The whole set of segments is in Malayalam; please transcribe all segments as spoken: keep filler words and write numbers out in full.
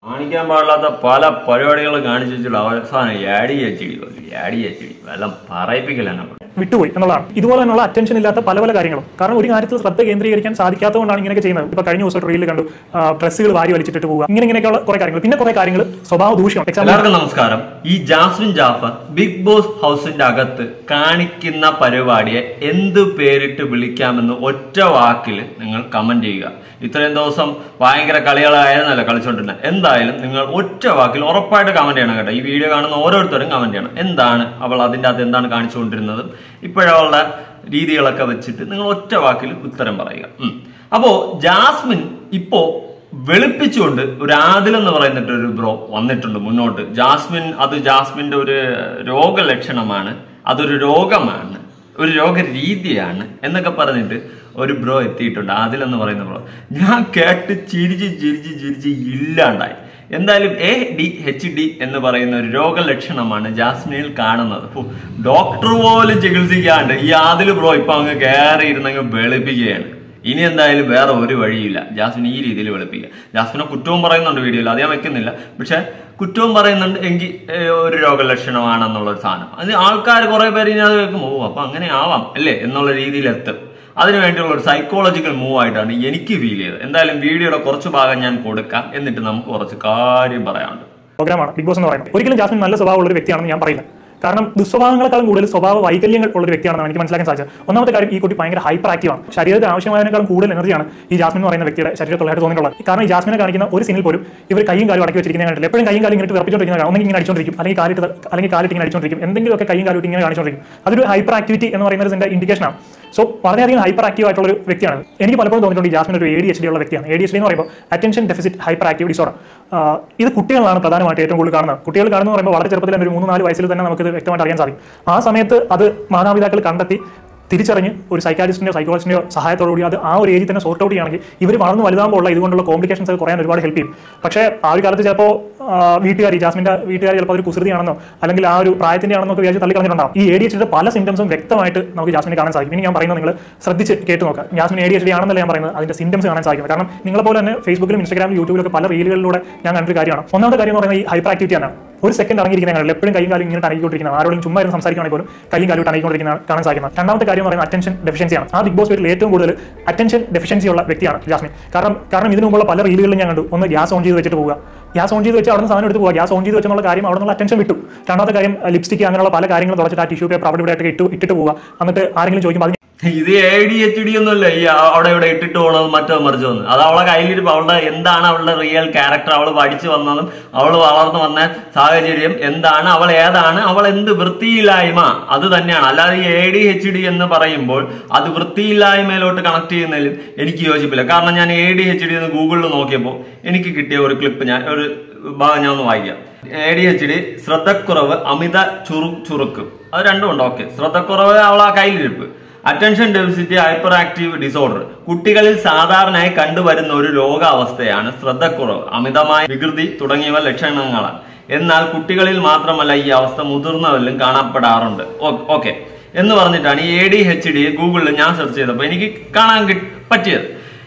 കാണിക്കാൻ പാടില്ലാത്ത പല പരിപാടികളും കാണിച്ചു വെച്ചുള്ള അവസാനം ആഡ് ചെയ്യച്ചിടി ആഡ് ചെയ്യച്ചിടി എല്ലാം പറയിപ്പിക്കലാണ് വിട്ടുപോയി എന്നുള്ളതാണ്. ഇതുപോലെ തന്നെയുള്ള അറ്റൻഷൻ ഇല്ലാത്ത പല പല കാര്യങ്ങളും. കാരണം ഒരു കാര്യത്തിൽ ശ്രദ്ധ കേന്ദ്രീകരിക്കാൻ സാധിക്കാത്തതുകൊണ്ടാണ് ഇങ്ങനെയൊക്കെ ചെയ്യുന്നത്. ഇപ്പൊ കഴിഞ്ഞ ദിവസം റീലിൽ കണ്ടു ഡ്രസ്സുകൾ വാരി വലിച്ചിട്ട് പോവുക, ഇങ്ങനെ ഇങ്ങനെയൊക്കെയുള്ള കുറെ കാര്യങ്ങൾ. പിന്നെ കുറെ കാര്യങ്ങൾ സ്വഭാവ ദൂഷ്യം. എല്ലാവർക്കും നമസ്കാരം. ഈ ജാസ്മിൻ ജാഫർ ബിഗ് ബോസ് ഹൗസിന്റെ അകത്ത് കാണിക്കുന്ന പരിപാടിയെ എന്ത് പേരിട്ട് വിളിക്കാമെന്ന് ഒറ്റ വാക്കിൽ നിങ്ങൾ കമന്റ് ചെയ്യുക. ഇത്രയും ദിവസം ഭയങ്കര കളികളായിരുന്നല്ലോ കളിച്ചോണ്ടിരുന്നത്. എന്തായാലും നിങ്ങൾ ഒറ്റ വാക്കിൽ ഉറപ്പായിട്ട് കമന്റ് ചെയ്യണം കേട്ടോ. ഈ വീഡിയോ കാണുന്ന ഓരോരുത്തരും കമന്റ് ചെയ്യണം. എന്താണ് അവൾ അതിൻ്റെ അകത്ത് എന്താണ് കാണിച്ചുകൊണ്ടിരുന്നത്, ഇപ്പോഴവളുടെ രീതികളൊക്കെ വെച്ചിട്ട് നിങ്ങൾ ഒറ്റ വാക്കിൽ ഉത്തരം പറയുക. അപ്പോ ജാസ്മിൻ ഇപ്പോ വെളുപ്പിച്ചുകൊണ്ട് ഒരു ആദിൽ എന്ന് പറയുന്നിട്ട് ഒരു ബ്രോ വന്നിട്ടുണ്ട് മുന്നോട്ട്. ജാസ്മിൻ അത് ജാസ്മിന്റെ ഒരു രോഗലക്ഷണമാണ്, അതൊരു രോഗമാണ്, ഒരു രോഗരീതിയാണ് എന്നൊക്കെ പറഞ്ഞിട്ട് ഒരു ബ്രോ എത്തിയിട്ടുണ്ട്. ആദിൽ എന്ന് പറയുന്ന ബ്രോ ഞാൻ കേട്ട് ചിരിച്ച് ചിരിച്ച് ചിരിച്ച് ഇല്ലാണ്ടായി. എന്തായാലും എ ഡി എച്ച് ഡി എന്ന് പറയുന്ന ഒരു രോഗലക്ഷണമാണ് ജാസ്മിനിൽ കാണുന്നത്. ഡോക്ടർ പോലും ചികിത്സിക്കാണ്ട് ഈ ആദിൽ ബ്രോ ഇപ്പൊ അങ്ങ് കയറി ഇരുന്നങ്ങ് വെളുപ്പിക്കുകയാണ്. ഇനി എന്തായാലും വേറെ ഒരു വഴിയില്ല ജാസ്മിൻ ഈ രീതിയിൽ വെളുപ്പിക്കുക. ജാസ്മിനെ കുറ്റവും പറയുന്നുണ്ട് വീഡിയോയിൽ, അത് ഞാൻ വെക്കുന്നില്ല. പക്ഷെ കുറ്റവും പറയുന്നുണ്ട് എങ്കിൽ ഒരു രോഗലക്ഷണമാണെന്നുള്ളൊരു സാധനം അത് ആൾക്കാർ കുറെ പേര് ഇനി അത് കേൾക്കും, ഓ അപ്പൊ അങ്ങനെ ആവാം അല്ലേ എന്നുള്ള രീതിയിൽ എത്തും. അതിനു വേണ്ടിയുള്ള ഒരു സൈക്കോളജിക്കൽ മൂവ് ആയിട്ടാണ് എനിക്ക് ഫീൽ ചെയ്തത്. എന്തായാലും വീഡിയോയുടെ കുറച്ച് ഭാഗം ഞാൻ കൊടുക്കാം, എന്നിട്ട് നമുക്ക് കുറച്ച് കാര്യം പറയാനുണ്ട്. പ്രോഗ്രാമാണ് ബിഗ് ബോസ് എന്ന് പറയുന്നത്. ഒരിക്കലും ജാസ്മിൻ നല്ല സ്വഭാവമുള്ള ഒരു വ്യക്തിയാണെന്ന് ഞാൻ പറയില്ല. കാരണം ദുസ്വഭാവങ്ങളെക്കാളും കൂടുതൽ സ്വഭാവ വൈകല്യങ്ങൾ ഉള്ള ഒരു വ്യക്തിയാണെന്ന് എനിക്ക് മനസ്സിലാക്കാൻ സാധിച്ചത്. ഒന്നാമത്തെ കാര്യം, ഈ കുട്ടി ഭയങ്കര ഹൈപ്പർ ആക്റ്റീവാണ്. ശരീരത്തിന് ആവശ്യമായതിനേക്കാളും കൂടുതൽ എനർജിയാണ് ഈ ജാസ്മിൻ എന്ന് പറയുന്ന വ്യക്തിയുടെ ശരീരത്തുള്ളതായിട്ട് തോന്നിയിട്ടുള്ളത്. കാരണം ഈ ജാസ്മിനെ കാണിക്കുന്ന ഒരു സീനിൽ പോലും ഇവർ കൈയും കാലും അടക്കി വെച്ചിരിക്കുന്ന കണ്ടില്ല. എപ്പോഴും കൈയും കാലും ഇങ്ങനെ വിറപ്പിച്ചോണ്ടിരിക്കുന്ന, ഒന്നെങ്കിൽ ഇങ്ങനെ അടിച്ചോണ്ടിരിക്കും, അല്ലെങ്കിൽ കാലിട്ട് അല്ലെങ്കിൽ കാലിട്ട് ഇങ്ങനെ അടിച്ചോണ്ടിരിക്കും, എന്തെങ്കിലുമൊക്കെ കൈയും കാലും ഇങ്ങനെ കാണിച്ചോണ്ടിരിക്കും. അതൊരു ഹൈപ്പർ ആക്ടിവിറ്റി എന്ന് പറയുന്നതിന്റെ ഇൻഡിക്കേഷൻ ആണ്. സോ വളരെയധികം ഹൈപ്പർ ആക്റ്റീവ് ആയിട്ടുള്ള ഒരു വ്യക്തിയാണ്. എനിക്ക് പലപ്പോഴും തോന്നിയിട്ടുണ്ട് ഈ ജാസ്മിൻ ഒരു എ ഡി എച്ച് ഡി ഉള്ള വ്യക്തിയാണ്. എ ഡി എച്ച് ഡി എന്ന് പറയുമ്പോൾ attention deficit hyper active disorder. ഇത് കുട്ടികളാണ് പ്രധാനമായിട്ട് ഏറ്റവും കൂടുതൽ കാണുന്നത്. കുട്ടികൾ കാണുന്നത് പറയുമ്പോൾ വളരെ ചെറുപ്പത്തിൽ തന്നെ ഒരു മൂന്ന് നാല് വയസ്സിൽ തന്നെ നമുക്ക് ഇത് വ്യക്തമായിട്ട് അറിയാൻ സാധിക്കും. ആ സമയത്ത് അത് മാതാപിതാക്കൾ കണ്ടെത്തി തിരിച്ചറിഞ്ഞ് ഒരു സൈക്കാട്രിസ്റ്റിന്റെയോ സൈക്കോളജിസ്റ്റിന്റെയോ സഹായത്തോടുകൂടി അത് ആ ഒരു ഏജിൽ തന്നെ സോർട്ട് ഔട്ട് ചെയ്യുകയാണെങ്കിൽ ഇവർ വളർന്ന് വലുതാകുമ്പോൾ ഇതുകൊണ്ടുള്ള കോംപ്ലിക്കേഷൻസ് ഒക്കെ കുറയാൻ ഒരുപാട് ഹെൽപ്പ് ചെയ്യും. പക്ഷേ ആ ഒരു കാലത്ത് ചിലപ്പോൾ വീട്ടുകാർ ജാസ്മിന്റെ വീട്ടുകാർ ചിലപ്പോൾ ഒരു കുസൃതിയാണെന്നോ അല്ലെങ്കിൽ ആ ഒരു പ്രായത്തിന്റെ ആണെന്നോ വിചാരിച്ച് തള്ളി കളഞ്ഞിട്ടുണ്ടാവും. ഈ എ ഡി എച്ച് ഡിയുടെ പല സിംറ്റംസും വ്യക്തമായിട്ട് നമുക്ക് ജാസ്മിനെ കാണാൻ സാധിക്കും. ഇനി ഞാൻ പറയുന്നത് നിങ്ങൾ ശ്രദ്ധിച്ച് കേട്ട് നോക്കുക. Jasmine A D H D ആണെന്നല്ല ഞാൻ പറയുന്നത്, അതിന്റെ സിംറ്റംസ് കാണാൻ സാധിക്കും. കാരണം നിങ്ങളെ പോലെ തന്നെ ഫേസ്ബുക്കിലും ഇൻസ്റ്റാഗ്രാമിലും യൂട്യൂബിലൊക്കെ പല റീലുകളിലൂടെ ഞാൻ കണ്ടൊരു കാര്യമാണ്. ഒന്നാമത്തെ കാര്യം എന്ന് പറയുന്നത് ഈ ഹൈപ്പർ ആക്ടിവിറ്റി ആണ്. ഒരു സെക്കൻഡ് ഇറങ്ങിയിരിക്കുന്ന എപ്പോഴും കൈയും കാലും ഇങ്ങനെ അനങ്ങിക്കൊണ്ടിരിക്കുന്നത്, ആരോടും ചുമ്മാ ഇരുന്ന് സംസാരിക്കുകയാണെങ്കിൽ പോലും കൈയും കാലും അനങ്ങിക്കൊണ്ടിരിക്കുന്ന കാണാൻ സാധിക്കുന്നത്. രണ്ടാമത്തെ കാര്യം പറയുന്നത് അറ്റൻഷൻ ഡെഫിഷ്യൻസിയാണ്. ആ ബിഗ് ബോസ് വീട്ടിൽ ഏറ്റവും കൂടുതൽ അറ്റൻഷൻ ഡെഫിഷ്യൻസി ഉള്ള വ്യക്തിയാണ് ജാസ്മിൻ. കാരണം കാരണം ഇതിനു മുമ്പുള്ള പല റീലുകളിലും ഞാൻ കണ്ടു, ഒന്ന് ഗ്യാസ് ഓൺ ചെയ്ത് വെച്ചിട്ട് പോവുക, ഗ്യാസ് ഓൺ ചെയ്ത് വെച്ച് അവിടെ നിന്ന് സാധനം എടുത്ത് പോകുക, ഗ്യാസ് ഓൺ ചെയ്ത് വെച്ചെന്നുള്ള കാര്യം അവിടെ നിന്നുള്ള അറ്റൻഷൻ വിട്ടു. രണ്ടാമത്തെ കാര്യം ലിപ്സ്റ്റിക് അങ്ങനെയുള്ള പല കാര്യങ്ങളും തുടച്ചിട്ട് ആ ടിഷ്യൂ പേപ്പർ അവിടെ ഇവിടെ ആയിട്ട് ഇട്ടു ഇട്ടിട്ട് പോവുക. എന്നിട്ട് ആരെങ്കിലും ചോദിക്കും അത് ഇത് എ ഡി എച്ച് ഡി ഒന്നുമല്ല ഈ അവിടെ ഇവിടെ ഇട്ടിട്ട് പോകണത് മറ്റോ മറിച്ച് വന്ന് അത് അവളെ കയ്യിലിരിപ്പ്. അവളുടെ എന്താണ് അവളുടെ റിയൽ ക്യാരക്ടർ, അവൾ പഠിച്ചു വന്നതും അവൾ വളർന്നു വന്ന സാഹചര്യം എന്താണ്, അവൾ ഏതാണ്, അവൾ എന്ത് വൃത്തിയില്ലായ്മ അത് തന്നെയാണ്. അല്ലാതെ ഈ എ ഡി എച്ച് ഡി എന്ന് പറയുമ്പോൾ അത് വൃത്തിയില്ലായ്മയിലോട്ട് കണക്ട് ചെയ്യുന്നതിലും എനിക്ക് യോജിപ്പില്ല. കാരണം ഞാൻ എ ഡി എച്ച് ഡി എന്ന് ഗൂഗിളിൽ നോക്കിയപ്പോൾ എനിക്ക് കിട്ടിയ ഒരു ക്ലിപ്പ് ഞാൻ ഒരു ഭാഗം ഞാൻ ഒന്ന് വായിക്കാം. എ ഡി എച്ച് ഡി ശ്രദ്ധക്കുറവ്, അമിത ചുറു ചുറുക്ക് അത് രണ്ടും ഉണ്ട്. ഓക്കെ, ശ്രദ്ധക്കുറവ് അവളെ കയ്യിലിരിപ്പ്. Attention deficit hyper active disorder കുട്ടികളിൽ സാധാരണയായി കണ്ടുവരുന്ന ഒരു രോഗാവസ്ഥയാണ് ശ്രദ്ധക്കുറവ്, അമിതമായ വികൃതി തുടങ്ങിയവ ലക്ഷണങ്ങളാണ്. എന്നാൽ കുട്ടികളിൽ മാത്രമല്ല ഈ അവസ്ഥ മുതിർന്നവരിലും കാണപ്പെടാറുണ്ട്. ഓക്കെ എന്ന് പറഞ്ഞിട്ടാണ് ഈ എ ഡി എച്ച് ഡി ഗൂഗിളിൽ ഞാൻ സെർച്ച് ചെയ്തപ്പോൾ എനിക്ക് കാണാൻ പറ്റിയത്.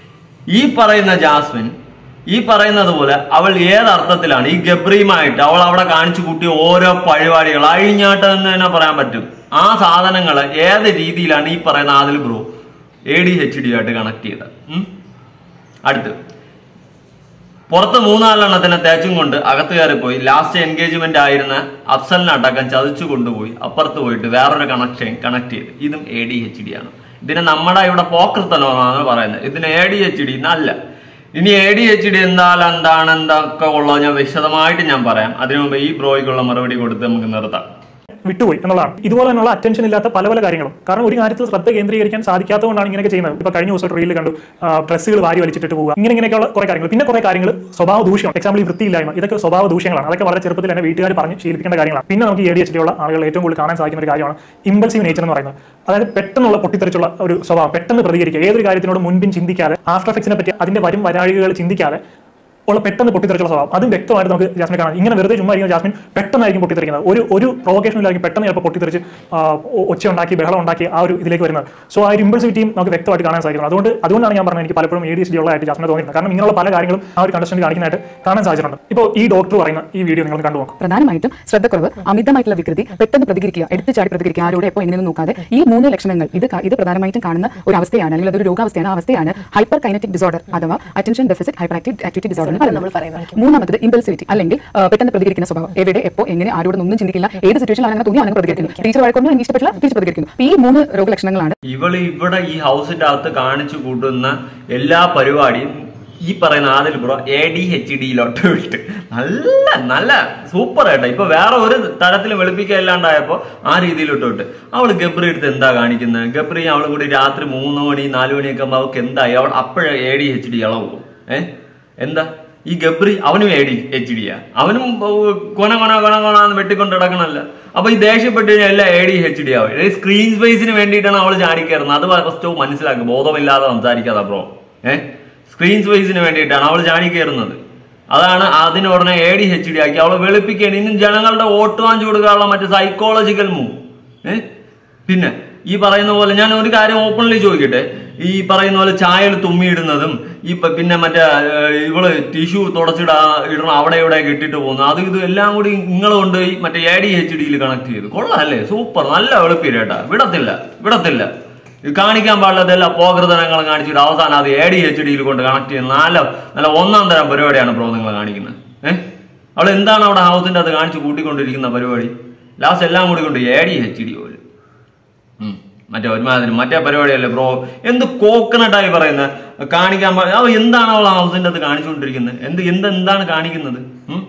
ഈ പറയുന്ന ജാസ്മിൻ ഈ പറയുന്നത് പോലെ അവൾ ഏതർത്ഥത്തിലാണ് ഈ ഗബ്രിയുമായിട്ട് അവൾ അവിടെ കാണിച്ചു കൂട്ടിയ ഓരോ പരിപാടികൾ അഴിഞ്ഞാട്ടം എന്ന് തന്നെ പറയാൻ പറ്റും. ആ സാധനങ്ങൾ ഏത് രീതിയിലാണ് ഈ പറയുന്ന Adil bro A D H D ആയിട്ട് കണക്ട് ചെയ്തത്. അടുത്ത് പുറത്ത് മൂന്നാലെണ്ണത്തിനെ തേച്ചും കൊണ്ട് അകത്ത് കയറിപ്പോയി ലാസ്റ്റ് എൻഗേജ്മെന്റ് ആയിരുന്ന അഫ്സലിനടക്കം ചതിച്ചു കൊണ്ടുപോയി അപ്പുറത്ത് പോയിട്ട് വേറൊരു കണക്ഷൻ കണക്ട് ചെയ്ത്. ഇതും എ ഡി എച്ച് ഡി ആണ്. ഇതിനെ നമ്മുടെ ഇവിടെ പോക്കർത്തനമാണ് പറയുന്നത്. ഇതിന് എ ഡി എച്ച് ഡി എന്നല്ല. ഇനി എ ഡി എച്ച് ഡി എന്തായാലും എന്താണ് എന്തൊക്കെ ഉള്ളത് ഞാൻ വിശദമായിട്ട് ഞാൻ പറയാം. അതിനു മുമ്പ് ഈ ബ്രോയ്ക്കുള്ള മറുപടി കൊടുത്ത് നമുക്ക് നിർത്താം. വിട്ടുപോയി എന്നുള്ളതാണ്. ഇതുപോലെ തന്നെയുള്ള അറ്റൻഷൻ ഇല്ലാത്ത പല പല കാര്യങ്ങളും. കാരണം ഒരു കാര്യത്തിൽ ശ്രദ്ധ കേന്ദ്രീകരിക്കാൻ സാധിക്കാത്തതുകൊണ്ടാണ് ഇങ്ങനെയൊക്കെ ചെയ്യുന്നത്. ഇപ്പൊ കഴിഞ്ഞ ദിവസം റീലിൽ കണ്ടു ഡ്രസ്സുകൾ വാരി വലിച്ചിട്ട് പോവുക, ഇങ്ങനെ ഇങ്ങനെയൊക്കെയുള്ള കുറെ കാര്യങ്ങൾ. പിന്നെ കുറെ കാര്യങ്ങൾ സ്വഭാവ ദൂഷ്യം, എക്സാമ്പിൾ ഈ വൃത്തിയില്ലായ്മ, ഇതൊക്കെ സ്വഭാവ ദൂഷ്യങ്ങളാണ്. അതൊക്കെ വളരെ ചെറുപ്പത്തിൽ തന്നെ വീട്ടുകാർ പറഞ്ഞ് ശീലിപ്പിക്കേണ്ട കാര്യങ്ങളാണ്. പിന്നെ നമുക്ക് എ ഡി എച്ച് ഡി ഉള്ള ആളുകൾ ഏറ്റവും കൂടുതൽ കാണാൻ സാധിക്കുന്ന ഒരു കാര്യമാണ് ഇമ്പൾസീവ് നേച്ചർ എന്ന് പറയുന്നത്. അതായത് പെട്ടെന്നുള്ള പൊട്ടിത്തെറിച്ചുള്ള ഒരു സ്വഭാവം, പെട്ടെന്ന് പ്രതികരിക്കുക, ഏതൊരു കാര്യത്തിനോട് മുൻപിൻ ചിന്തിക്കാതെ, ആഫ്റ്റർ എഫക്ട്സിനെ പറ്റി അതിന്റെ വരും വരാഴികൾ ചിന്തിക്കാതെ ഉള്ള പെട്ടെന്ന് പൊട്ടിത്തെറിച്ചുള്ള സ്വഭാവം അതും വ്യക്തമായിട്ട് നമുക്ക് ജാസ്മിൻ കാണാം. ഇങ്ങനെ വെറുതെ ചുമ്മാ ഇരിക്കുന്ന ജാസ്മിൻ പെട്ടെന്നായിരിക്കും പൊട്ടിത്തെറിക്കുന്നത്. ഒരു ഒരു പ്രൊവോക്കേഷൻ ഇല്ലായിരിക്കും പെട്ടെന്ന് ചിലപ്പോൾ പൊട്ടിത്തെറിച്ച് ഒച്ച ഉണ്ടാക്കി ബഹളം ഉണ്ടാക്കി ആ ഒരു ഇതിലേക്ക് വരുന്നത്. സോ ആ ഒരു ഇമ്പൾസിവിറ്റിയും നമുക്ക് വ്യക്തമായിട്ട് കാണാൻ സാധിക്കുന്നത്. അതുകൊണ്ട് അതുകൊണ്ടാണ് ഞാൻ പറഞ്ഞത് എനിക്ക് പലപ്പോഴും എ ഡി എച്ച് ഡി ഉള്ളതായിട്ട് ജാസ്മിനെ തോന്നിയിട്ടുണ്ട്. കാരണം ഇങ്ങനെയുള്ള പല കാര്യങ്ങളും ആ ഒരു കണ്ടസ്റ്റന്റ് കാണിക്കുന്നതായിട്ട് കാണാൻ സാധിച്ചിട്ടുണ്ട്. ഇപ്പോൾ ഈ ഡോക്ടർ പറയുന്ന ഈ വീഡിയോ നിങ്ങൾ കണ്ടു നോക്കും. പ്രധാനമായിട്ടും ശ്രദ്ധക്കുറവ്, അമിതമായിട്ടുള്ള വികൃതി, പെട്ടെന്ന് പ്രതികരിക്കുക, എടുത്തു ചാടി പ്രതികരിക്കുക, ആരോടെ എപ്പോൾ എങ്ങനെയൊന്നും നോക്കാതെ, ഈ മൂന്ന് ലക്ഷണങ്ങൾ ഇത് ഇത് പ്രധാനമായിട്ടും കാണുന്ന ഒരു അവസ്ഥയാണ്, അല്ലെങ്കിൽ അതൊരു രോഗാവസ്ഥയാണ്. ആ അവസ്ഥയാണ് ഹൈപ്പർ കൈനറ്റിക് ഡിസോർഡർ അഥവാ attention deficit hyper active activity disorder എന്ന് പറയുന്നത്. മൂന്നാമത്തത് ഇമ്പൾസിവിറ്റി അല്ലെങ്കിൽ പെട്ടെന്ന് പ്രതികരിക്കുന്ന സ്വഭാവം. എവിടെ എപ്പോൾ എങ്ങനെ ആരോടും ഒന്നും ചിന്തിക്കില്ല, ഏത് സിറ്റുവേഷനിൽ അങ്ങനെ തോന്നി അങ്ങനെ പ്രതികരിക്കുന്നു. ടീച്ചർ വഴക്കൊന്നും എനിക്ക് ഇഷ്ടപ്പെട്ടില്ല, തിരിച്ച് പ്രതികരിക്കുന്നു. ഈ മൂന്ന് രോഗലക്ഷണങ്ങളാണ് ഇവള് ഇവിടെ ഈ ഹൗസിന്റെ അകത്ത് കാണിച്ചു കൂട്ടുന്ന എല്ലാ പരിപാടിയും ഈ പറയുന്ന Adil bro A D H ഡിയിലോട്ട് വിട്ട് നല്ല നല്ല സൂപ്പർ ആയിട്ടാ. ഇപ്പൊ വേറെ ഒരു തരത്തിൽ വെളുപ്പിക്കാൻ ഇല്ലാണ്ടായപ്പോ ആ രീതിയിലോട്ട് വിട്ട് അവള് ഗബ്രി എടുത്ത് എന്താ കാണിക്കുന്നത്? ഗബ്രി അവള് കൂടി രാത്രി മൂന്ന് മണി നാലു മണിയൊക്കെ ആകുമ്പോ അവൾക്ക് എന്തായി? അവൾ അപ്പോഴേ എ ഡി എച്ച് ഡി ഇളവും. ഏഹ് എന്താ ഈ ഗബ്രി അവനും എ ഡി എച്ച് ഡിയാ, അവനും കൊന കൊന കൊന കൊണന്ന് വെട്ടിക്കൊണ്ട് കിടക്കണല്ല. അപ്പൊ ഈ ദേഷ്യപ്പെട്ട് കഴിഞ്ഞാൽ എല്ലാം എ ഡി എച്ച് ഡി ആവും. സ്ക്രീൻ സ്പേസിന് വേണ്ടിയിട്ടാണ് അവൾ ചാടിക്കയറുന്നത്. അത് ഫസ്റ്റ് മനസ്സിലാക്കും, ബോധമില്ലാതെ സംസാരിക്കാതെ ബ്രോ. ഏഹ് സ്ക്രീൻ സ്പേസിന് വേണ്ടിയിട്ടാണ് അവൾ ചാടി കയറുന്നത്. അതാണ് അതിന് ഉടനെ എ ഡി എച്ച് ഡി ആക്കി അവളെ വെളുപ്പിക്കുകയാണ്. ഇന്നും ജനങ്ങളുടെ വോട്ട് വാങ്ങിച്ചു കൊടുക്കാനുള്ള മറ്റു സൈക്കോളജിക്കൽ മൂവ്. ഏഹ് പിന്നെ ഈ പറയുന്ന പോലെ ഞാൻ ഒരു കാര്യം ഓപ്പൺലി ചോദിക്കട്ടെ, ഈ പറയുന്ന പോലെ ചായയിൽ തുമ്മിയിടുന്നതും ഈ പിന്നെ മറ്റേ ഇവള് ടിഷ്യൂ തുടച്ചിടാ ഇടണം അവിടെ ഇവിടെ ഇട്ടിട്ട് പോകുന്നു, അത് ഇത് എല്ലാം കൂടി നിങ്ങൾ കൊണ്ട് മറ്റേ എ ഡി എച്ച് ഡിയിൽ കണക്ട് ചെയ്ത് കൊള്ളാല്ലേ? സൂപ്പർ, നല്ല വെളുപ്പിരേട്ടാ. വിടത്തില്ല വിടത്തില്ല കാണിക്കാൻ പാടില്ലതെല്ലാം പോകൃതനങ്ങൾ കാണിച്ചിട്ട് അവസാനം അത് എ ഡി എച്ച് ഡിയിൽ കൊണ്ട് കണക്ട് ചെയ്യുന്ന നല്ല നല്ല ഒന്നാം തരം പരിപാടിയാണ് ബ്രോ നിങ്ങൾ കാണിക്കുന്നത്. ഏഹ് അവൾ എന്താണ് അവിടെ ഹൗസിന്റെ അത് കാണിച്ച് കൂട്ടിക്കൊണ്ടിരിക്കുന്ന പരിപാടി? ലാസ്റ്റ് എല്ലാം കൂടി കൊണ്ട് എ ഡി എച്ച് ഡി പോലും മറ്റേ ഒരുമാതിരി മറ്റേ പരിപാടിയല്ലേ ബ്രോ. എന്ത് കോക്കനട്ടായി പറയുന്നത് കാണിക്കാൻ പാടില്ല. അവ എന്താണ് അവൾ ഹൗസിന്റെ അത് കാണിച്ചുകൊണ്ടിരിക്കുന്നത്? എന്ത് എന്ത് എന്താണ് കാണിക്കുന്നത്?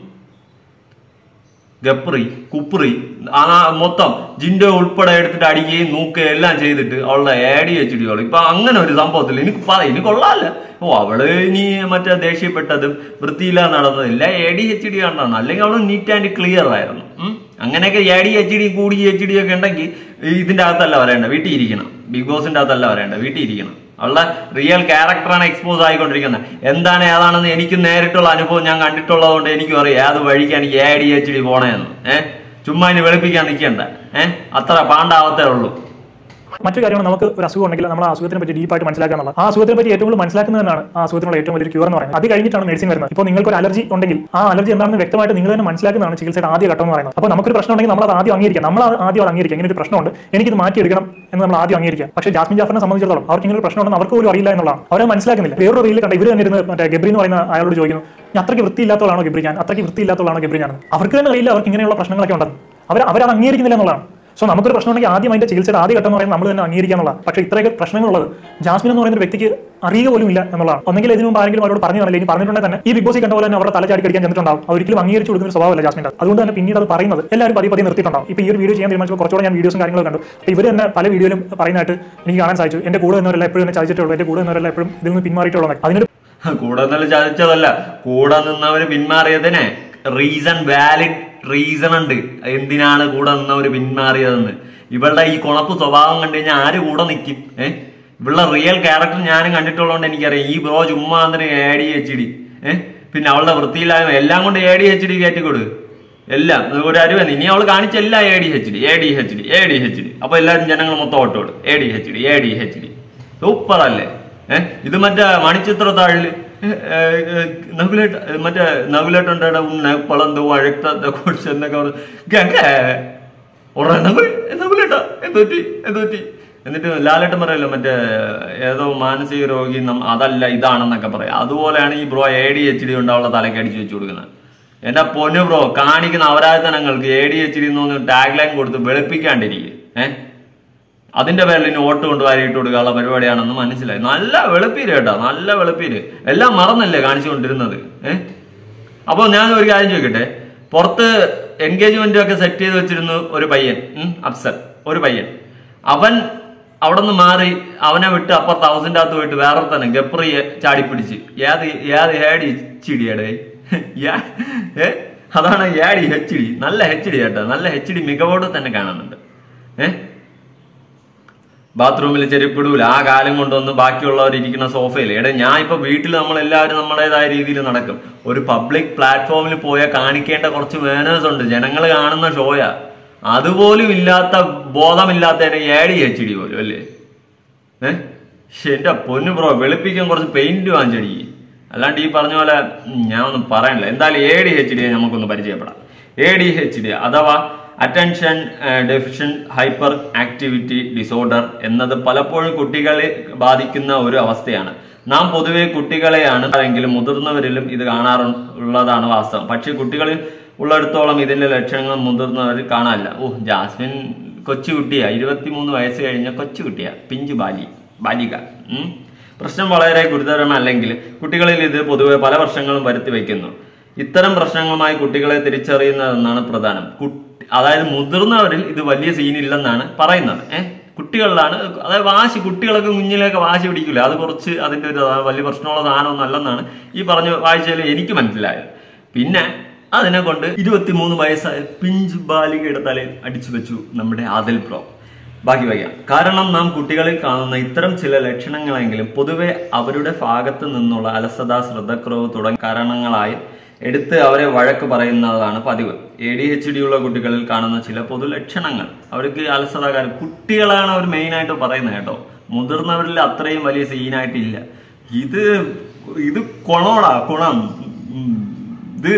ഗപ്രി കുപ്രി ആ മൊത്തം ജിൻഡോ ഉൾപ്പെടെ എടുത്തിട്ട് അടിക്കുകയും നോക്കുകയും എല്ലാം ചെയ്തിട്ട് അവളുടെ എ ഡി എച്ച് ഡി അവൾ ഇപ്പൊ അങ്ങനെ ഒരു സംഭവത്തിൽ എനിക്ക് പറ ഇനി കൊള്ളാല്ല. ഓ അവള് ഇനി മറ്റേ ദേഷ്യപ്പെട്ടതും വൃത്തിയില്ല നടന്നതില്ല എ ഡി എച്ച് ഡി കണ്ടാണ്. അല്ലെങ്കിൽ അവള് നീറ്റ് ആൻഡ് ക്ലിയർ ആയിരുന്നു. അങ്ങനെയൊക്കെ എ ഡി എച്ച് ഡി കൂടി എച്ച് ഡി ഒക്കെ ഉണ്ടെങ്കിൽ ഇതിന്റെ അകത്തല്ല വരേണ്ട, വീട്ടിൽ ഇരിക്കണം. ബിഗ് ബോസിന്റെ അകത്തല്ല വരേണ്ട, വീട്ടിൽ ഇരിക്കണം. അവളുടെ റിയൽ ക്യാരക്ടറാണ് എക്സ്പോസ് ആയിക്കൊണ്ടിരിക്കുന്നത്. എന്താണ് ഏതാണെന്ന് എനിക്ക് നേരിട്ടുള്ള അനുഭവം ഞാൻ കണ്ടിട്ടുള്ളത് കൊണ്ട് എനിക്കും അറിയാം ഏത് വഴിക്കാണ് എ ഡി എച്ച് ഡി പോണേന്ന്. ഏഹ് ചുമ്മാ ഇനി വെളുപ്പിക്കാൻ നിൽക്കണ്ട. ഏഹ് അത്ര പാണ്ടാവത്തേ ഉള്ളൂ. മറ്റു കാര്യമാണ് നമുക്ക് ഒരു അസുഖം ഉണ്ടെങ്കിൽ നമ്മൾ ആ അസുഖത്തിനെ പറ്റി ഡീപ്പായിട്ട് മനസ്സിലാക്കാനുള്ള ആ അസുഖത്തിനെ പറ്റി ഏറ്റവും കൂടുതൽ മനസ്സിലാക്കുന്നതാണ് ആ അസുഖത്തിനുള്ള ഏറ്റവും വലിയ ക്യൂർ എന്ന് പറയുന്നത്. അത് കഴിഞ്ഞിട്ടാണ് മെഡിസിൻ വരുന്നത്. ഇപ്പോൾ നിങ്ങൾക്ക് ഒരു അലർജി ഉണ്ടെങ്കിൽ ആ അലർജി എന്താണെന്ന് വ്യക്തമായിട്ട് നിങ്ങൾ തന്നെ മനസ്സിലാക്കുന്നതാണ് ചികിത്സയുടെ ആദ്യ ഘട്ടം എന്ന് പറയുന്നത്. അപ്പോൾ നമുക്കൊരു പ്രശ്നം ഉണ്ടെങ്കിൽ നമ്മൾ അത് ആദ്യം അംഗീകരിക്കാം. നമ്മൾ ആദ്യം അത് അംഗീകരിക്കാം. ഇങ്ങനെ ഒരു പ്രശ്നമുണ്ട്, എനിക്കിത് മാറ്റിയെടുക്കണം എന്ന് നമ്മൾ ആദ്യം അംഗീകരിക്കാം. പക്ഷേ ജാസ്മിൻ ജാഫറിനെ സംബന്ധിച്ചിടത്തോളം അവർക്ക് ഇങ്ങനെ ഒരു പ്രശ്നമുണ്ടെന്ന് അവർക്ക് പോലും അറിയില്ല എന്നുള്ളതാണ്. അവരെ മനസ്സിലാക്കുന്നില്ല. വേറൊരു റീലിൽ കണ്ട ഇവർ തന്നെ ഇരുന്ന് മറ്റേ ഗബ്രി എന്ന് പറയുന്ന അയാളോട് ചോദിക്കുന്നു, ഞാൻ അത്രയ്ക്ക് വൃത്തിയില്ലാത്തവളാണോ ഗബ്രി, ഞാൻ അത്രയ്ക്ക് വൃത്തിയില്ലാത്തവളാണോ ഗബ്രി ഞാൻ. അവർക്ക് തന്നെ അറിയില്ല അവർക്ക് ഇങ്ങനെയുള്ള പ്രശ്നങ്ങളൊക്കെ ഉണ്ടെന്ന്. അവർ അവരത് അംഗീകരിക്കുന്നില്ല എന്നുള്ളതാണ്. സോ നമുക്കൊരു പ്രശ്നം ഉണ്ടെങ്കിൽ ആദ്യം അതിന്റെ ചികിത്സയുടെ ആദ്യ ഘട്ടം എന്ന് പറയുന്നത് നമ്മൾ തന്നെ അംഗീകരിക്കാനുള്ള. പക്ഷേ ഇത്രയൊക്കെ പ്രശ്നങ്ങളുള്ളത് ജാസ്മിൻ എന്ന് പറയുന്ന ഒരു വ്യക്തിക്ക് അറിയുക പോലും ഇല്ല എന്നുള്ളതാണ്. ഒന്നെങ്കിൽ ഇതിനു മുമ്പ് ആരെങ്കിലും അവരോട് പറഞ്ഞു തന്നില്ല. ഇനി പറഞ്ഞിട്ടുണ്ടെങ്കിൽ തന്നെ ഈ ബിഗ് ബോസിൽ കണ്ട പോലെ തന്നെ അവരുടെ തലചാടി കടിക്കാൻ ചെന്നിട്ടുണ്ടാവും. ഒരിക്കലും അംഗീകരിച്ചു കൊടുക്കുന്ന സ്വഭാവമല്ല ജാസ്മിൻ്റെ. അതുകൊണ്ട് തന്നെ പിന്നീട് അത് പറയുന്നത് എല്ലാവരും പതി പതി നിർത്തിയിട്ടുണ്ടാവും. ഇപ്പോൾ ഈ ഒരു വീഡിയോ ചെയ്യാൻ തീരുമാനിച്ചപ്പോൾ കുറച്ചുകൂടെ ഞാൻ വീഡിയോസും കാര്യങ്ങളും കണ്ടു. ഇവർ തന്നെ പല വീഡിയോയിലും പറയുന്നതായിട്ട് എനിക്ക് കാണാൻ സാധിച്ചു. എന്റെ കൂടെ നിന്നവരെല്ലാം എപ്പോഴും എന്നെ ചതിച്ചിട്ടുള്ളൂ, എന്റെ കൂടെ നിന്നവരെല്ലാം എപ്പോഴും ഇതിൽ നിന്ന് പിന്മാറിയിട്ടുള്ളൂ. അതിനൊരു കൂടെ നിന്നല്ല ചതിച്ചതല്ല, കൂടെ നിന്നവര് പിന്മാറിയതിനെ റീസൺ വാലിഡ് റീസൺ ഉണ്ട് എന്തിനാണ് കൂടെ നിന്നവര് പിന്മാറിയതെന്ന്. ഇവളുടെ ഈ കുണപ്പ് സ്വഭാവം കണ്ടു കഴിഞ്ഞാൽ ആര് കൂടെ നിൽക്കും? ഏഹ് ഇവളുടെ റിയൽ ക്യാരക്ടർ ഞാനും കണ്ടിട്ടുള്ളതുകൊണ്ട് എനിക്കറിയാം. ഈ ബ്രോ ചുമ്മാ അതിന് എ ഡി എച്ച് ഡി ഏഹ് പിന്നെ അവളുടെ വൃത്തിയില്ലായ്മ എല്ലാം കൊണ്ട് എ ഡി എച്ച് ഡി കയറ്റിക്കൊടു എല്ലാം ഒരു അരുവന്ന്. ഇനി അവൾ കാണിച്ചല്ല A D H D A D H D A D H D അപ്പൊ എല്ലാവരും ജനങ്ങൾ മൊത്തം ഓട്ടോട് A D H D A D H D super അല്ലേ? ഏഹ് ഇത് മറ്റേ മണിച്ചിത്ര താഴില് നകുലേട്ട മറ്റേ നകുലേട്ടൻ്റെ ഉണ്ണ പളന്തു അഴുക്ത കുറിച്ച് എന്നൊക്കെ നകുലേട്ട എന്തുപറ്റി എന്തുപറ്റി എന്നിട്ട് ലാലേട്ടൻ പറയല്ലോ മറ്റേ ഏതോ മാനസിക രോഗി അതല്ല ഇതാണെന്നൊക്കെ പറയാം. അതുപോലെയാണ് ഈ bro A D H D ഉണ്ടാവുള്ള തലയ്ക്ക് അടിച്ചു വെച്ചു കൊടുക്കുന്നത്. എന്റെ പൊന്നു ബ്രോ കാണിക്കുന്ന അപരാധനങ്ങൾക്ക് എ ഡി എച്ച് ഡി എന്ന് ടാഗ് ലൈൻ കൊടുത്ത് വെളുപ്പിക്കാണ്ടിരിക്കുക. ഏഹ് അതിന്റെ പേരിൽ ഇനി വോട്ട് കൊണ്ട് വാരിയിട്ട് കൊടുക്കാനുള്ള പരിപാടിയാണെന്ന് മനസ്സിലായി. നല്ല വെളുപ്പീര് കേട്ടോ, നല്ല വെളുപ്പീര്. എല്ലാം മറന്നല്ലേ കാണിച്ചുകൊണ്ടിരുന്നത്. ഏഹ് അപ്പൊ ഞാൻ ഒരു കാര്യം ചോദിക്കട്ടെ, പുറത്ത് എൻഗേജ്മെന്റും ഒക്കെ സെറ്റ് ചെയ്ത് വെച്ചിരുന്നു ഒരു പയ്യൻ, അഫ്സൽ ഒരു പയ്യൻ. അവൻ അവിടെ നിന്ന് മാറി അവനെ വിട്ട് അപ്പുറത്ത് ഹൗസിന്റെ അകത്ത് പോയിട്ട് വേറെ തന്നെ ഗപ്രിയെ ചാടിപ്പിടിച്ച് ഏത് ഏത് ഏടി ചിടിയടേ ഏ അതാണ് ഏടി എച്ച് ഡി. നല്ല എച്ച് ഡി കേട്ടോ, നല്ല എച്ച് ഡി മികവോടെ തന്നെ കാണുന്നുണ്ട്. ഏഹ് ബാത്റൂമിൽ ചെരുപ്പിടൂല, ആ കാലം കൊണ്ടൊന്ന് ബാക്കിയുള്ളവർ ഇരിക്കുന്ന സോഫയിൽ. എടാ ഞാൻ ഇപ്പൊ വീട്ടിൽ നമ്മളെല്ലാവരും നമ്മുടേതായ രീതിയിൽ നടക്കും. ഒരു പബ്ലിക് പ്ലാറ്റ്ഫോമിൽ പോയാൽ കാണിക്കേണ്ട കുറച്ച് മാനേഴ്സ് ഉണ്ട്. ജനങ്ങൾ കാണുന്ന ഷോയാ, അതുപോലും ഇല്ലാത്ത ബോധമില്ലാത്തതിനെ എ ഡി എച്ച് ഡി പോലും അല്ലേ. ഏഹ് എന്റെ പൊന്നു ബ്രോ, വെളുപ്പിക്കാൻ കുറച്ച് പെയിന്റ് വാങ്ങിച്ചടി. അല്ലാണ്ട് ഈ പറഞ്ഞ പോലെ ഞാൻ ഒന്നും പറയണില്ല. എന്തായാലും എ ഡി എച്ച് ഡിയെ നമുക്കൊന്ന് പരിചയപ്പെടാം. എ ഡി എച്ച് ഡി അഥവാ attention deficient hyper activity disorder എന്നത് പലപ്പോഴും കുട്ടികളെ ബാധിക്കുന്ന ഒരു അവസ്ഥയാണ്. നാം പൊതുവെ കുട്ടികളെയാണ് എങ്കിലും മുതിർന്നവരിലും ഇത് കാണാറുള്ളതാണ് വാസ്തവം. പക്ഷെ കുട്ടികളിൽ ഉള്ളിടത്തോളം ഇതിന്റെ ലക്ഷണങ്ങൾ മുതിർന്നവരിൽ കാണാനില്ല. ഓ ജാസ്മിൻ കൊച്ചുകുട്ടിയാ, ഇരുപത്തിമൂന്ന് വയസ്സ് കഴിഞ്ഞ കൊച്ചുകുട്ടിയാ, പിഞ്ചു ബാലി ബാലിക. ഉം പ്രശ്നം വളരെ ഗുരുതരമല്ലെങ്കിൽ കുട്ടികളിൽ ഇത് പൊതുവെ പല വർഷങ്ങളും വരുത്തി വയ്ക്കുന്നു. ഇത്തരം പ്രശ്നങ്ങളുമായി കുട്ടികളെ തിരിച്ചറിയുന്നതെന്നാണ് പ്രധാനം. അതായത് മുതിർന്നവരിൽ ഇത് വലിയ സീനില്ലെന്നാണ് പറയുന്നത്. ഏഹ് കുട്ടികളിലാണ്, അതായത് വാശി, കുട്ടികളൊക്കെ കുഞ്ഞിലൊക്കെ വാശി പിടിക്കില്ല, അത് കുറച്ച് അതിന്റെ ഒരു വലിയ പ്രശ്നമുള്ള സാധനമൊന്നും അല്ലെന്നാണ് ഈ പറഞ്ഞ വായിച്ചാൽ എനിക്ക് മനസ്സിലായത്. പിന്നെ അതിനെ കൊണ്ട് ഇരുപത്തിമൂന്ന് വയസ്സായ പിഞ്ച് ബാലികയുടെ തലയിൽ അടിച്ചു വെച്ചു നമ്മുടെ ആദിൽ ബ്രോ. ബാക്കി വയ്ക്കാം. കാരണം നാം കുട്ടികളിൽ കാണുന്ന ഇത്തരം ചില ലക്ഷണങ്ങളെങ്കിലും പൊതുവെ അവരുടെ ഭാഗത്ത് നിന്നുള്ള അലസത, ശ്രദ്ധക്കുറവ് തുടങ്ങിയ കാരണങ്ങളായി എടുത്ത് അവരെ വഴക്ക് പറയുന്നതാണ് പതിവ്. എ ഡി എച്ച് ഡി ഉള്ള കുട്ടികളിൽ കാണുന്ന ചില പൊതു ലക്ഷണങ്ങൾ, അവർക്ക് അലസത കാര്യം കുട്ടികളാണ് അവർ മെയിനായിട്ട് പറയുന്നത് കേട്ടോ. മുതിർന്നവരിൽ അത്രയും വലിയ സീനായിട്ടില്ല. ഇത് ഇത് കൊണോടാ കുണം. ഇത്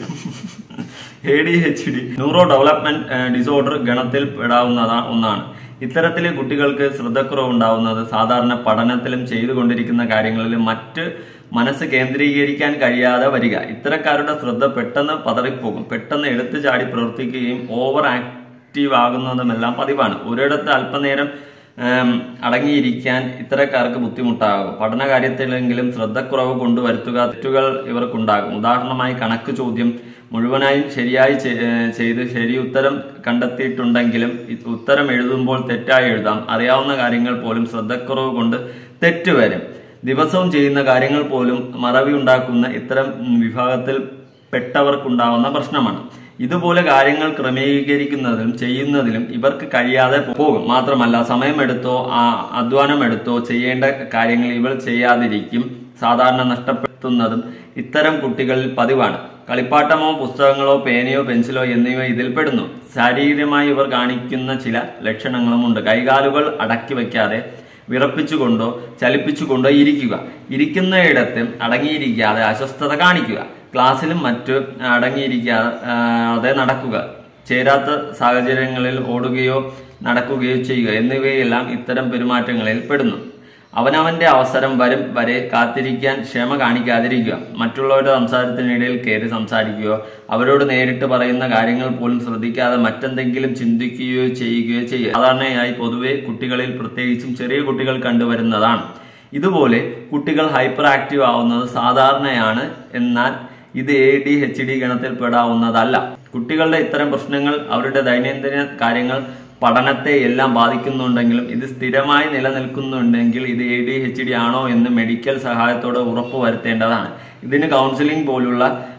A D H D neuro development disorder ഗണത്തിൽ പെടാവുന്ന ഒന്നാണ്. ഇത്തരത്തിലെ കുട്ടികൾക്ക് ശ്രദ്ധക്കുറവ് ഉണ്ടാവുന്നത് സാധാരണ പഠനത്തിലും ചെയ്തുകൊണ്ടിരിക്കുന്ന കാര്യങ്ങളിലും മറ്റ് മനസ്സ് കേന്ദ്രീകരിക്കാൻ കഴിയാതെ വരിക. ഇത്തരക്കാരുടെ ശ്രദ്ധ പെട്ടെന്ന് പതറിപ്പോകും, പെട്ടെന്ന് എടുത്തു ചാടി പ്രവർത്തിക്കുകയും ഓവർ ആക്റ്റീവ് ആകുന്നതുമെല്ലാം പതിവാണ്. ഒരിടത്ത് അല്പനേരം അടങ്ങിയിരിക്കാൻ ഇത്തരക്കാർക്ക് ബുദ്ധിമുട്ടാകും. പഠന കാര്യത്തിലെങ്കിലും ശ്രദ്ധക്കുറവ് കൊണ്ടുവരുത്തുക തെറ്റുകൾ ഇവർക്കുണ്ടാകും. ഉദാഹരണമായി കണക്ക് ചോദ്യം മുഴുവനായും ശരിയായി ചെയ്ത് ശരി ഉത്തരം കണ്ടെത്തിയിട്ടുണ്ടെങ്കിലും ഉത്തരം എഴുതുമ്പോൾ തെറ്റായി എഴുതാം. അറിയാവുന്ന കാര്യങ്ങൾ പോലും ശ്രദ്ധക്കുറവ് കൊണ്ട് തെറ്റുവരും. ദിവസവും ചെയ്യുന്ന കാര്യങ്ങൾ പോലും മറവി ഉണ്ടാക്കുന്ന ഇത്തരം വിഭാഗത്തിൽ പെട്ടവർക്കുണ്ടാവുന്ന പ്രശ്നമാണ്. ഇതുപോലെ കാര്യങ്ങൾ ക്രമീകരിക്കുന്നതിലും ചെയ്യുന്നതിലും ഇവർക്ക് കഴിയാതെ പോകും. മാത്രമല്ല സമയമെടുത്തോ അധ്വാനമെടുത്തോ ചെയ്യേണ്ട കാര്യങ്ങൾ ഇവർ ചെയ്യാതിരിക്കും. സാധാരണ നഷ്ടപ്പെടുത്തുന്നതും ഇത്തരം കുട്ടികളിൽ പതിവാണ്. കളിപ്പാട്ടമോ പുസ്തകങ്ങളോ പേനയോ പെൻസിലോ എന്നിവ ഇതിൽപ്പെടുന്നു. ശാരീരികമായി ഇവർ കാണിക്കുന്ന ചില ലക്ഷണങ്ങളുമുണ്ട്. കൈകാലുകൾ അടക്കി വയ്ക്കാതെ വിറപ്പിച്ചുകൊണ്ടോ ചലിപ്പിച്ചുകൊണ്ടോ ഇരിക്കുക, ഇരിക്കുന്നയിടത്ത് അടങ്ങിയിരിക്കാതെ അസ്വസ്ഥത കാണിക്കുക, ക്ലാസ്സിലും മറ്റു അടങ്ങിയിരിക്കാതെ നടക്കുക, ചേരാത്ത സാഹചര്യങ്ങളിൽ ഓടുകയോ നടക്കുകയോ ചെയ്യുക എന്നിവയെല്ലാം ഇത്തരം പെരുമാറ്റങ്ങളിൽ പെടുന്നു. അവനവന്റെ അവസരം വരും വരെ കാത്തിരിക്കാൻ ക്ഷമ കാണിക്കാതിരിക്കുക, മറ്റുള്ളവരുടെ സംസാരത്തിനിടയിൽ കയറി സംസാരിക്കുകയോ അവരോട് നേരിട്ട് പറയുന്ന കാര്യങ്ങൾ പോലും ശ്രദ്ധിക്കാതെ മറ്റെന്തെങ്കിലും ചിന്തിക്കുകയോ ചെയ്യുകയോ ചെയ്യുക സാധാരണയായി പൊതുവെ കുട്ടികളിൽ പ്രത്യേകിച്ചും ചെറിയ കുട്ടികൾ കണ്ടുവരുന്നതാണ്. ഇതുപോലെ കുട്ടികൾ ഹൈപ്പർ ആക്റ്റീവ് ആവുന്നത് സാധാരണയാണ്. എന്നാൽ ഇത് എ ഡി എച്ച് ഡി ഗണത്തിൽ പെടാവുന്നതല്ല. കുട്ടികളുടെ ഇത്തരം പ്രശ്നങ്ങൾ അവരുടെ ദൈനംദിന കാര്യങ്ങൾ പഠനത്തെ എല്ലാം ബാധിക്കുന്നുണ്ടെങ്കിലും ഇത് സ്ഥിരമായി നിലനിൽക്കുന്നുണ്ടെങ്കിൽ ഇത് എ ഡി എച്ച് ഡി ആണോ എന്ന് മെഡിക്കൽ സഹായത്തോടെ ഉറപ്പു വരുത്തേണ്ടതാണ്. ഇതിന് കൗൺസിലിംഗ് പോലുള്ള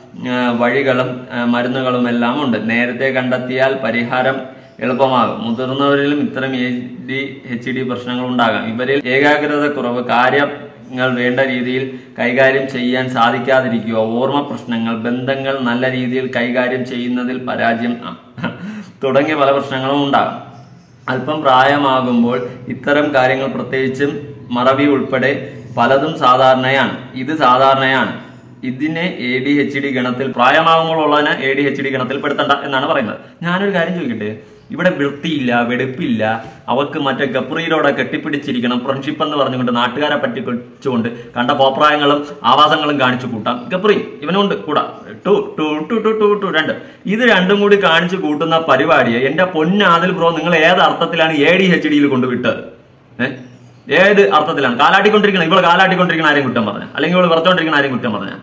വഴികളും മരുന്നുകളും എല്ലാം ഉണ്ട്. നേരത്തെ കണ്ടെത്തിയാൽ പരിഹാരം എളുപ്പമാകും. മുതിർന്നവരിലും ഇത്തരം എ ഡി എച്ച് ഡി പ്രശ്നങ്ങൾ ഉണ്ടാകാം. ഇവരിൽ ഏകാഗ്രത കുറവ്, കാര്യങ്ങൾ വേണ്ട രീതിയിൽ കൈകാര്യം ചെയ്യാൻ സാധിക്കാതിരിക്കുക, ഓർമ്മ പ്രശ്നങ്ങൾ, ബന്ധങ്ങൾ നല്ല രീതിയിൽ കൈകാര്യം ചെയ്യുന്നതിൽ പരാജയം തുടങ്ങിയ പല പ്രശ്നങ്ങളും ഉണ്ടാകും. അല്പം പ്രായമാകുമ്പോൾ ഇത്തരം കാര്യങ്ങൾ പ്രത്യേകിച്ചും മറവി ഉൾപ്പെടെ പലതും സാധാരണയാണ്. ഇത് സാധാരണയാണ്. ഇതിനെ എ ഡി എച്ച് ഡി ഗണത്തിൽ പ്രായമാകുമ്പോൾ ഉള്ളതിനെ എ ഡി എച്ച് ഡി ഗണത്തിൽ പെടുത്തണ്ട എന്നാണ് പറയുന്നത്. ഞാനൊരു കാര്യം ചോദിക്കട്ടെ, ഇവിടെ വൃത്തിയില്ല, വെടുപ്പില്ല, അവർക്ക് മറ്റേ ഗപ്രീരോടെ കെട്ടിപ്പിടിച്ചിരിക്കണം, ഫ്രണ്ട്ഷിപ്പ് എന്ന് പറഞ്ഞുകൊണ്ട് നാട്ടുകാരെ പറ്റിച്ചുകൊണ്ട് കണ്ട കോപ്രായങ്ങളും ആവാസങ്ങളും കാണിച്ചു കൂട്ടാം. ഗപ്രീ ഇവനുണ്ട് കൂടാ ടു ടു ടു ടു ടു ടു രണ്ട് ഇത് രണ്ടും കൂടി കാണിച്ചു കൂട്ടുന്ന പരിപാടിയെ എന്റെ പൊന്നാതിൽ ബ്രോ നിങ്ങൾ ഏത് അർത്ഥത്തിലാണ് എ ഡി എച്ച് ഡിയിൽ കൊണ്ടുവിട്ടത്? ഏഹ് ഏത് അർത്ഥത്തിലാണ്? കാലാട്ടിക്കൊണ്ടിരിക്കണം ഇവളെ കാലാട്ടിക്കൊണ്ടിരിക്കുന്ന ആരെയും കുറ്റം പറഞ്ഞ, അല്ലെങ്കിൽ ഇവള് വിറച്ചോണ്ടിരിക്കുന്ന ആരെയും കുറ്റം പറഞ്ഞ.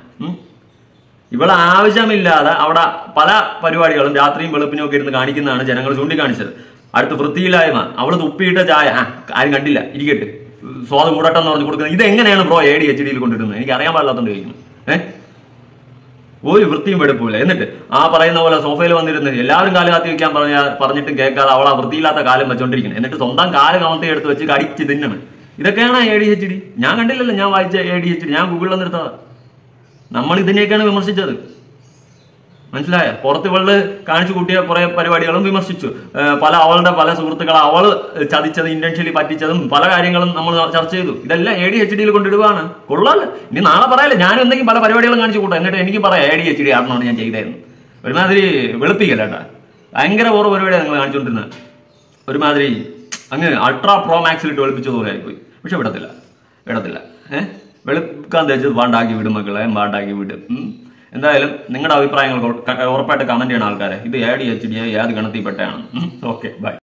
ഇവളെ ആവശ്യമില്ലാതെ അവിടെ പല പരിപാടികളും രാത്രിയും വെളുപ്പിനും ഒക്കെ ഇരുന്ന് കാണിക്കുന്നതാണ് ജനങ്ങൾ ചൂണ്ടിക്കാണിച്ചത്. അടുത്ത് വൃത്തിയില്ലായ്മ, അവള് തുപ്പിയിട്ട ചായ ആ ആരും കണ്ടില്ല ഇരിക്കട്ടെ സ്വാദ് കൂടട്ടെന്ന് പറഞ്ഞു കൊടുക്കുന്നത്. ഇത് എങ്ങനെയാണ് ബ്രോ എ ഡി എച്ച് ഡിയിൽ കൊണ്ടിരുന്നത്? എനിക്ക് അറിയാൻ പാടില്ലാത്തോണ്ട് ചോദിക്കുന്നു. ഏഹ് ഒരു വൃത്തിയും വെടുപ്പില്ല. എന്നിട്ട് ആ പറയുന്ന പോലെ സോഫയിൽ വന്നിരുന്ന് എല്ലാവരും കാല് കാത്തി വെക്കാൻ പറഞ്ഞ പറഞ്ഞിട്ട് കേൾക്കാതെ അവൾ ആ വൃത്തിയില്ലാത്ത കാലം വെച്ചോണ്ടിരിക്കുന്നത്. എന്നിട്ട് സ്വന്തം കാല് കമത്തി എടുത്ത് വെച്ച് കടിച്ച് തിന്നണം. ഇതൊക്കെയാണ് എ ഡി എച്ച് ഡി. ഞാൻ കണ്ടില്ലല്ലോ, ഞാൻ വായിച്ച എ ഡി എച്ച് ഡി ഞാൻ ഗൂഗിളിൽ നിർത്താതെ. നമ്മൾ ഇതിനെയൊക്കെയാണ് വിമർശിച്ചത്, മനസ്സിലായ? പുറത്ത് ഇവള് കാണിച്ചു കൂട്ടിയ കുറെ പരിപാടികളും വിമർശിച്ചു. പല അവളുടെ പല സുഹൃത്തുക്കളെ അവള് ചതിച്ചത്, ഇന്റൻഷ്യലി പറ്റിച്ചതും പല കാര്യങ്ങളും നമ്മൾ ചർച്ച ചെയ്തു. ഇതെല്ലാം എ ഡി എച്ച് ഡിയിൽ കൊണ്ടിടുവാണ്. കൊള്ളാല്. ഇനി നാളെ പറയാല്ലേ ഞാനും എന്തെങ്കിലും പല പരിപാടികളും കാണിച്ചു കൂട്ടാം, എന്നിട്ട് എനിക്ക് പറയാം എ ഡി എച്ച് ഡി ആണെന്നാണ് ഞാൻ ചെയ്തായിരുന്നു. ഒരുമാതിരി വെളുപ്പിക്കല്ല കേട്ടാ, ഭയങ്കര ഓരോ പരിപാടിയാണ് നിങ്ങൾ കാണിച്ചുകൊണ്ടിരുന്നത്. ഒരുമാതിരി അങ്ങ് അൾട്രാ പ്രോ മാക്സിലിട്ട് വെളുപ്പിച്ചതുപോലെ ആയിപ്പോയി. പക്ഷെ വിടത്തില്ല, വിടത്തില്ല. ഏഹ് വെളുക്കാൻ തേച്ചത് പാണ്ടാക്കി വിടും മക്കളെ, പാണ്ടാക്കി വിടും. എന്തായാലും നിങ്ങളുടെ അഭിപ്രായങ്ങൾ ഉറപ്പായിട്ട് കമന്റ് ചെയ്യണം ആൾക്കാരെ. ഇത് എ ഡി എച്ച് ഡി ഏത് ഗണത്തിൽപ്പെട്ടാണ്. Okay, by.